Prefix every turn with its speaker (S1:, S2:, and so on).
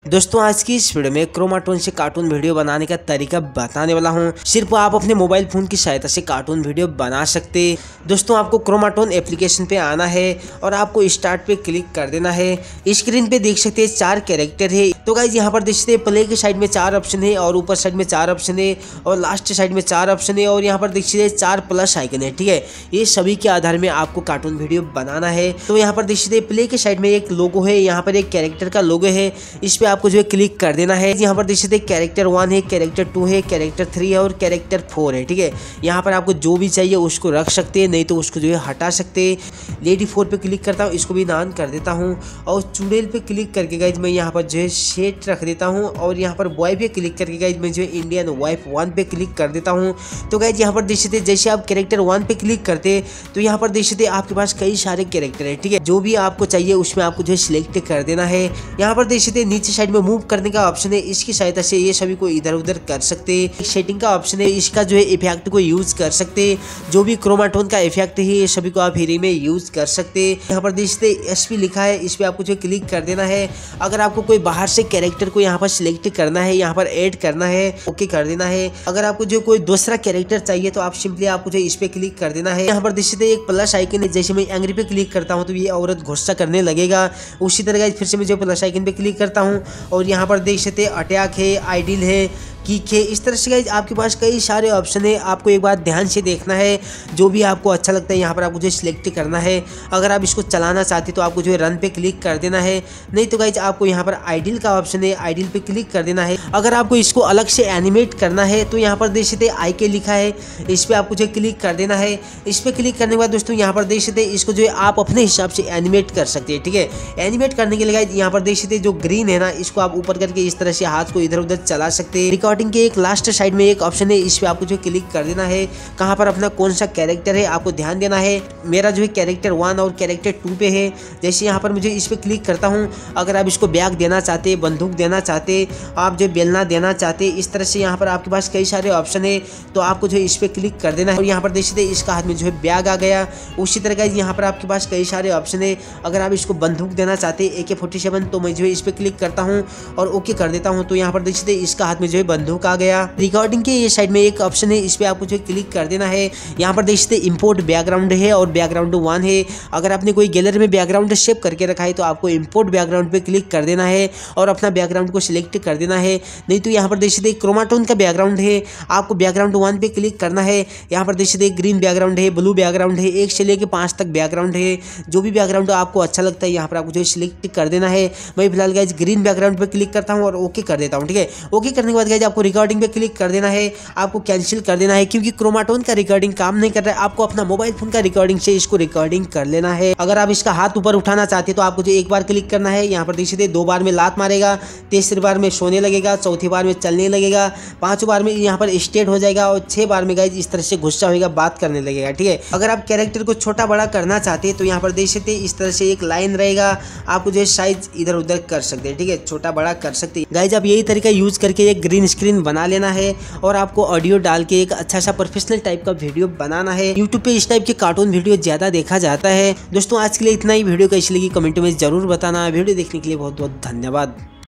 S1: दोस्तों आज की इस वीडियो में क्रोमाटोन से कार्टून वीडियो बनाने का तरीका बताने वाला हूं। सिर्फ आप अपने मोबाइल फोन की सहायता से कार्टून वीडियो बना सकते। दोस्तों आपको क्रोमाटोन एप्लीकेशन पे आना है और आपको स्टार्ट पे क्लिक कर देना है। स्क्रीन पे देख सकते हैं 4 कैरेक्टर है। तो गाइस यहाँ पर देख सकते हैं प्ले के साइड में 4 ऑप्शन है और ऊपर साइड में 4 ऑप्शन है और लास्ट साइड में 4 ऑप्शन है और यहाँ पर देख सकते हैं 4 प्लस आइकन है। ठीक है, ये सभी के आधार में आपको कार्टून वीडियो बनाना है। तो यहाँ पर देख सकते हैं प्ले के साइड में एक लोगो है, यहाँ पर एक कैरेक्टर का लोगो है, इस पे आपको जो है क्लिक कर देना है। यहाँ पर देख सकते हैं कैरेक्टर 1 है, कैरेक्टर 2 है, कैरेक्टर 3 है और कैरेक्टर 4 है। ठीक है, यहाँ पर आपको जो भी चाहिए उसको रख सकते हैं, नहीं तो उसको जो है हटा सकते हैं। लेडी 4 पे क्लिक करता हूँ, इसको भी नान कर देता हूँ और चुड़ैल पे क्लिक करके गाइज मैं यहाँ पर जो है सेट रख देता हूँ और यहाँ पर बॉय पे क्लिक करके गाइज मैं जो है इंडियन वाइफ 1 पे क्लिक कर देता हूँ। तो गाइज यहाँ पर देख सकते हैं जैसे आप कैरेक्टर 1 पे क्लिक करते तो यहाँ पर देख सकते हैं आपके पास कई सारे कैरेक्टर है। ठीक है, जो भी आपको चाहिए उसमें आपको जो है सिलेक्ट कर देना है। यहाँ पर देख सकते हैं नीचे साइड में मूव करने का ऑप्शन है, इसकी सहायता से ये सभी को इधर उधर कर सकते हैं। सेटिंग का ऑप्शन है, इसका जो है इफेक्ट को यूज कर सकते हैं। जो भी क्रोमाटोन का इफेक्ट है ये सभी को आप फ्री में यूज कर सकते हैं। यहाँ पर देख सकते हैं SP लिखा है, इस पे आपको जो क्लिक कर देना है। अगर आपको कोई बाहर से कैरेक्टर को यहाँ पर सिलेक्ट करना है, यहाँ पर ऐड करना है, ओके कर देना है। अगर आपको जो कोई दूसरा कैरेक्टर चाहिए तो आप सिंपली आपको जो इस पे क्लिक कर देना है। यहाँ पर देख सकते हैं एक प्लस आइकन है, जैसे मैं एंग्री पे क्लिक करता हूँ तो ये औरत गुस्सा करने लगेगा। उसी तरह फिर से मैं जो प्लस आइकन पे क्लिक करता हूँ और यहाँ पर देख सकते हैं अटैक है, आइडियल है, किक है। इस तरह से गाइज आपके पास कई सारे ऑप्शन है। आपको एक बात ध्यान से देखना है, जो भी आपको अच्छा लगता है यहाँ पर आपको जो सिलेक्ट करना है। अगर आप इसको चलाना चाहते तो आपको जो है रन पे क्लिक कर देना है, नहीं तो गाइज आपको यहाँ पर आइडियल का ऑप्शन है, आइडियल पे क्लिक कर देना है। अगर आपको इसको अलग से एनिमेट करना है तो यहाँ पर देख सकते हैं IK लिखा है, इस पर आपको जो है क्लिक कर देना है। इस पर क्लिक करने के बाद दोस्तों यहाँ पर देख सकते हैं इसको जो है आप अपने हिसाब से एनिमेट कर सकते हैं। ठीक है, एनिमेट करने के लिए गाइज यहाँ पर देख सकते हैं जो ग्रीन है ना, इसको आप ऊपर करके इस तरह से हाथ को इधर उधर चला सकते हैं। रिकॉर्डिंग के एक लास्ट साइड में एक ऑप्शन है, इस पे आपको जो क्लिक कर देना है। कहाँ पर अपना कौन सा कैरेक्टर है आपको ध्यान देना है। मेरा जो है कैरेक्टर 1 और कैरेक्टर 2 पे है। जैसे यहाँ पर मुझे इस पे क्लिक करता हूँ, अगर आप इसको बैग देना चाहते, बंदूक देना चाहते, आप जो बेलना देना चाहते, इस तरह से यहाँ पर आपके पास कई सारे ऑप्शन है। तो आपको जो है इस पे क्लिक कर देना है और यहाँ पर देख सकते इसका हाथ में जो है बैग आ गया। उसी तरह का यहाँ पर आपके पास कई सारे ऑप्शन है। अगर आप इसको बंदूक देना चाहते AK-47 तो मैं जो है इस पे क्लिक करता हूँ और ओके कर देता हूँ। तो यहाँ पर देख सकते इसका हाथ में जो है बंदूक आ गया। रिकॉर्डिंग के ये साइड में एक ऑप्शन है, इस पे आपको जो क्लिक कर देना है। यहाँ पर देख सकते इंपोर्ट बैकग्राउंड है और बैकग्राउंड 1 है। अगर आपने कोई गैलरी में बैकग्राउंड सेव करके रखा है तो आपको इंपोर्ट बैकग्राउंड पे क्लिक कर देना है और अपना बैकग्राउंड को सिलेक्ट कर देना है। नहीं तो यहाँ पर देख सकते क्रोमाटोन का बैकग्राउंड है, आपको बैकग्राउंड 1 पे क्लिक करना है। यहाँ पर देख सकते ग्रीन बैकग्राउंड है, ब्लू बैकग्राउंड है, 1 से लेकर 5 तक बैकग्राउंड है। जो भी बैकग्राउंड आपको अच्छा लगता है यहाँ पर आपको जो सिलेक्ट कर देना है। मैं फिलहाल गाइज ग्रीन बैकग्राउंड पे क्लिक करता हूँ और ओके कर देता हूँ। ठीक है, ओके करने के बाद गाइज आपको रिकॉर्डिंग पे क्लिक कर देना है, आपको कैंसिल कर देना है क्योंकि क्रोमाटोन का रिकॉर्डिंग काम नहीं कर रहा है। आपको अपना मोबाइल फोन का रिकॉर्डिंग से इसको रिकॉर्डिंग कर लेना है। अगर आप इसका हाथ ऊपर उठाना चाहते हैं तो आपको जो एक बार क्लिक करना है। यहाँ पर देख सकते 2 बार में लात मारेगा, तीसरी बार में सोने लगेगा, चौथी बार में चलने लगेगा, 5 बार में यहाँ पर स्टेट हो जाएगा और 6 बार में गाइज इस तरह से गुस्सा होगा, बात करने लगेगा। ठीक है, अगर आप कैरेक्टर को छोटा बड़ा करना चाहते हैं तो यहाँ पर देख सकते इस तरह से एक लाइन रहेगा, आपको जो है साइज इधर उधर कर सकते हैं। ठीक है, छोटा बड़ा कर सकते हैं। गाइज आप यही तरीका यूज करके एक ग्रीन स्क्रीन बना लेना है और आपको ऑडियो डाल के एक अच्छा सा प्रोफेशनल टाइप का वीडियो बनाना है। यूट्यूब पे इस टाइप के कार्टून वीडियो ज्यादा देखा जाता है। दोस्तों आज के लिए इतना ही। वीडियो कैसी लगी कमेंट में जरूर बताना। वीडियो देखने के लिए बहुत बहुत धन्यवाद।